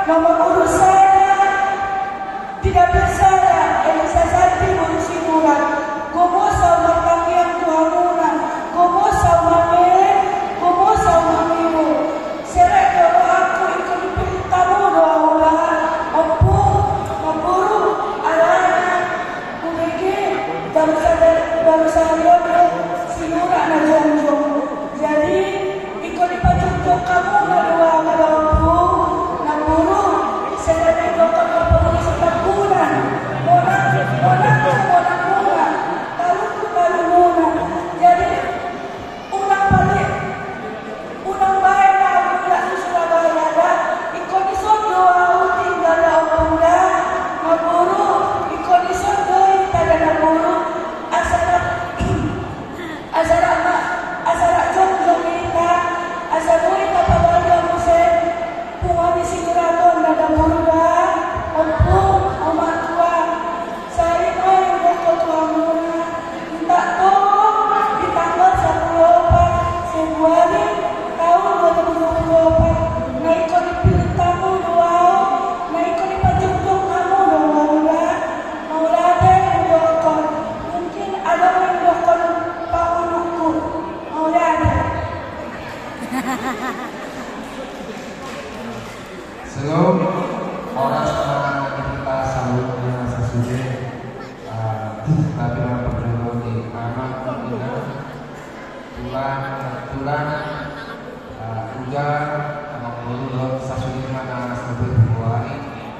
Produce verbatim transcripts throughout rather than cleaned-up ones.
nomor urut saya tidak bisa ya, Elisa Santi ngurusi murah. Gomo sama kalian tuamunan, gomo sama mere, gomo sama miru. Serek kalau aku ikut tamu doa ulangan, opo, maburu, alana, kumege, baru sadar, baru sadar sinura na jongjong. Jadi ikut dipajuk kamu na doa kada opo, naburu, sedang dokter berpengaruh sekitar bulan, orang, orang, orang bunga, lalu lalu bunga. Jadi ulang balik, ulang balik lah, ulang di Surabaya ada, ikut di Sondo, aku tinggal di Opunda, naburu, ikut di Sondo, kita ada naburu, asal, asal apa, asal jong-jong kita, asal kita pada dia musim, bunga di Siguraton, ada naburu dah. Opo, oma tua, saya mau udah ke tua muna, minta tolong di tanggal sepuluh empat Februari tahun dua ribu dua puluh empat, nah ikut dipilih tamu doa, nah ikut dipajung-jung kamu doa udah, mau ada yang dokter, mungkin ada yang dokter Pak Uluku, mau ada. Sebelum orang sekarang kita selalu sesuai tapi orang berjodoh di anak kita tulang tulang hujan anak berjodoh sesuai mana sesuai buahnya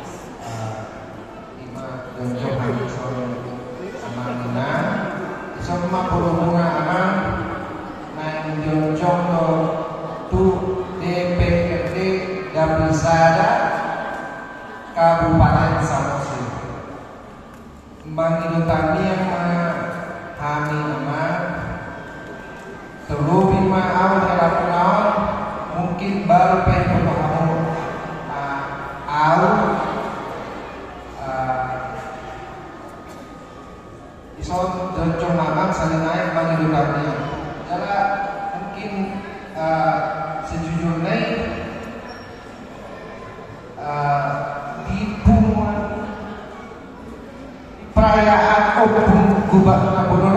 lima jonjong hamil sama Nina sama perhubungan aman main jonjong tu D P R D dan Sada Kabupaten Samosir. Bang kami yang kami nama terlebih maaf dalam kenal mungkin baru pengen kamu tahu ison joncong mamang saling naik bang kami. Jadi mungkin sejujurnya perayaan Opung Gubernur